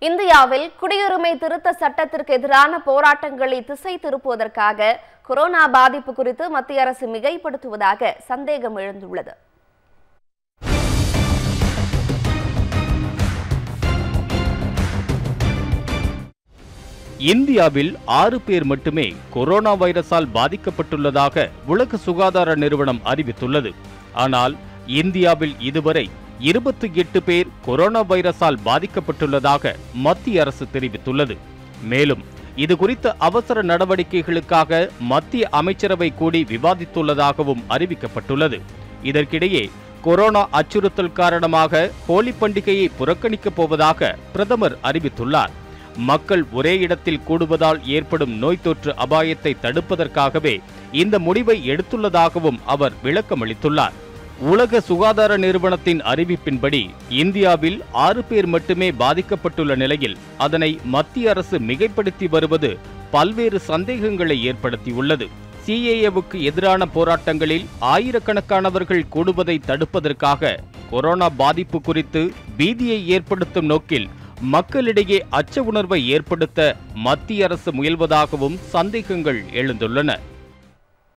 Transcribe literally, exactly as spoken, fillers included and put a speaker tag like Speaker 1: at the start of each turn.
Speaker 1: இந்தியாவில் குடியுரிமை திருத்த சட்டத்திற்கு எதிரான போராட்டங்களை திசை திருப்புவதற்காக கொரோனா பாதிப்பு குறித்து மத்திய அரசு மிகைப்படுத்துவதாக சந்தேகம் எழுந்துள்ளது.
Speaker 2: இந்தியாவில் ஆறு பேர் மட்டுமே கொரோனா வைரஸால் பாதிக்கப்பட்டுள்ளதாக உலக சுகாதார நிறுவனம் அறிவித்துள்ளது. ஆனால் இந்தியாவில் இதுவரை இருபத்தி எட்டு பேர் கொரோனா வைரஸால் பாதிக்கப்பட்டுள்ளதாக மத்திய அரசு தெரிவித்துள்ளது. மேலும் இதுகுறித்த அவசர நடவடிக்கைகளுக்காக மத்திய அமைச்சரவை கூடி விவாதித்துள்ளதாகவும் அறிவிக்கப்பட்டுள்ளது. இதற்கிடையே கொரோனா அச்சுறுத்தல் காரணமாக ஹோலி பண்டிகையை புறக்கணிக்கப் போவதாக பிரதமர் அறிவித்துள்ளார். மக்கள் ஒரே இடத்தில் கூடுவதால் ஏற்படும் நோய் தொற்று அபாயத்தை தடுப்பதற்காகவே இந்த முடிவை எடுத்துள்ளதாகவும் அவர் விளக்கமளித்துள்ளார். உலக சுகாதார நிறுவனத்தின் அறிவிப்பின்படி இந்தியாவில் ஆறு பேர் மட்டுமே பாதிக்கப்பட்டுள்ள நிலையில் அதனை மத்திய அரசு மிகைப்படுத்தி வருவது பல்வேறு சந்தேகங்களை ஏற்படுத்தியுள்ளது. சிஏஏவுக்கு எதிரான போராட்டங்களில் ஆயிரக்கணக்கானவர்கள் கூடுவதை தடுப்பதற்காக கொரோனா பாதிப்பு குறித்து பீதியை ஏற்படுத்தும் நோக்கில் மக்களிடையே அச்ச உணர்வை ஏற்படுத்த மத்திய அரசு முயல்வதாகவும் சந்தேகங்கள் எழுந்துள்ளன.